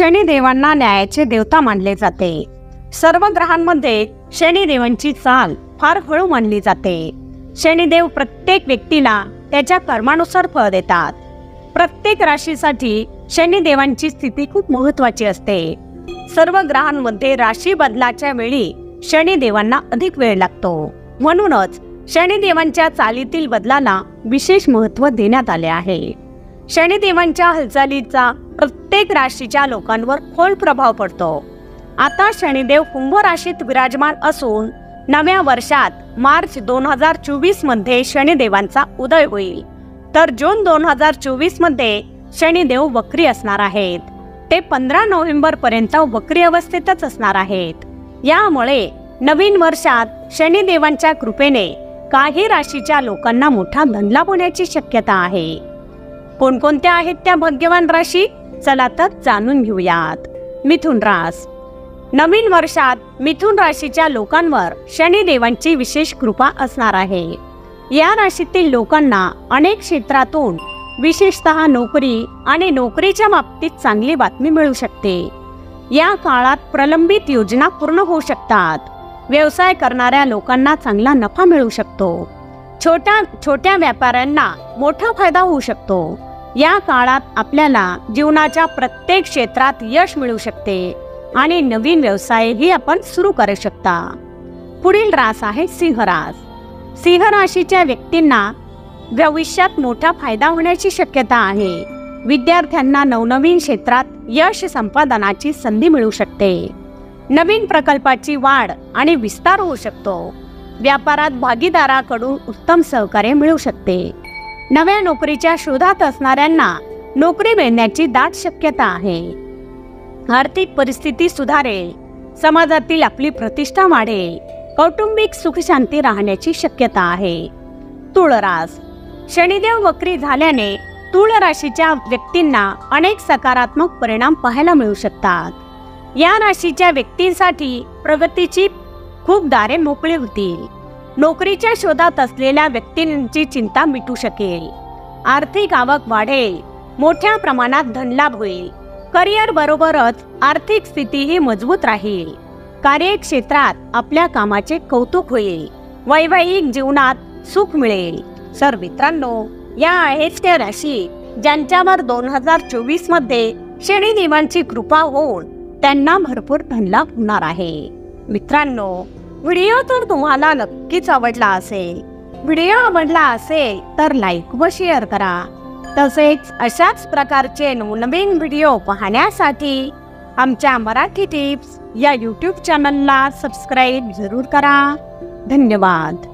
शनिदेवांना न्यायाचे देवता मानले जाते। सर्व ग्रहांमध्ये शनिदेवांची चाल फार हळू मानली जाते। शनिदेव प्रत्येक व्यक्तीला त्याच्या कर्मानुसार फळ देतात। प्रत्येक राशीसाठी शनिदेवांची स्थिती खूप महत्त्वाची असते। सर्व ग्रहांमध्ये राशी बदलाच्या वेळी शनिदेवांना अधिक वेळ लागतो, म्हणूनच शनिदेवांच्या चालीतील बदलाला विशेष महत्त्व देण्यात आले आहे। शनिदेवांच्या हालचालीचा प्रत्येक राशीच्या लोकांवर खोल प्रभाव पडतो। आता शनिदेव कुंभ राशीत विराजमान असून नव्या वर्षात मार्च 2024 मध्ये शनिदेवांचा उदय होईल, तर जून 2024 मध्ये शनिदेव वक्री असणार आहेत। ते 15 नोव्हेंबर पर्यंत वक्री अवस्थेतच असणार आहेत। यामुळे नवीन वर्षात शनिदेवांच्या कृपेने काही राशीच्या लोकांना मोठा धनलाभ होण्याची शक्यता आहे। कोणकोणत्या आहेत त्या भाग्यवान राशी? चला तर जाणून घेऊयात। मिथुन रास। नवीन वर्षात मिथुन राशीच्या लोकांवर शनिदेवांची विशेष कृपा असणार आहे। या राशीतील लोकांना अनेक क्षेत्रातून विशेषतः नोकरी आणि नोकरीच्या बाबतीत चांगली बातमी मिळू शकते। या काळात प्रलंबित योजना पूर्ण होऊ शकतात। व्यवसाय करणाऱ्या लोकांना चांगला नफा मिळू शकतो। छोट्या व्यापाऱ्यांना मोठा फायदा होऊ शकतो। या काळात आपल्याला जीवनाच्या प्रत्येक क्षेत्रात यश मिळू शकते आणि नवीन व्यवसायही आपण सुरू करू शकता। पुढील रास आहे सिंह रास। सिंह राशीच्या व्यक्तींना भविष्यात मोठा फायदा होण्याची शक्यता आहे। विद्यार्थ्यांना नवनवीन क्षेत्रात यश संपादनाची संधी मिळू शकते। नवीन प्रकल्पाची वाढ आणि विस्तार होऊ शकतो। व्यापारात भागीदाराकडून उत्तम सहकार्य मिळू शकते। नव्या नोकरीच्या शोधात असणाऱ्यांना नोकरी मिळण्याची दाट शक्यता आहे। आर्थिक परिस्थिती सुधारेल, समाजातील आपली प्रतिष्ठा वाढेल, कौटुंबिक सुखशांती राहण्याची शक्यता आहे। तुळ रास। शनिदेव वक्री झाल्याने तुळ राशीच्या व्यक्तींना अनेक सकारात्मक परिणाम पाहायला मिळू शकतात। या राशीच्या व्यक्तींसाठी प्रगतीची खूप दारे मोकळी होतील। नोकरीच्या शोधात असलेल्या व्यक्तींची चिंता मिटू शकेल। आर्थिक आवक वाढेल, मोठ्या प्रमाणात धनलाभ होईल। करिअर बरोबरच आर्थिक स्थितीही मजबूत राहील। कार्यक्षेत्रात आपल्या कामाचे कौतुक होईल। वैवाहिक जीवनात सुख मिळेल। सर मित्रांनो, या आहेत त्या राशी ज्यांच्यावर 2024 मध्ये शनिदेवांची कृपा होऊन त्यांना भरपूर धनलाभ होणार आहे। मित्रांनो, व्हिडिओ तर तुम्हाला नक्कीच आवडला असेल। व्हिडिओ आवडला असेल तर लाईक व शेअर करा। तसेच अशाच प्रकारचे नवनवीन व्हिडिओ पाहण्यासाठी आमच्या मराठी टिप्स या यूट्यूब चॅनलला सबस्क्राईब जरूर करा। धन्यवाद।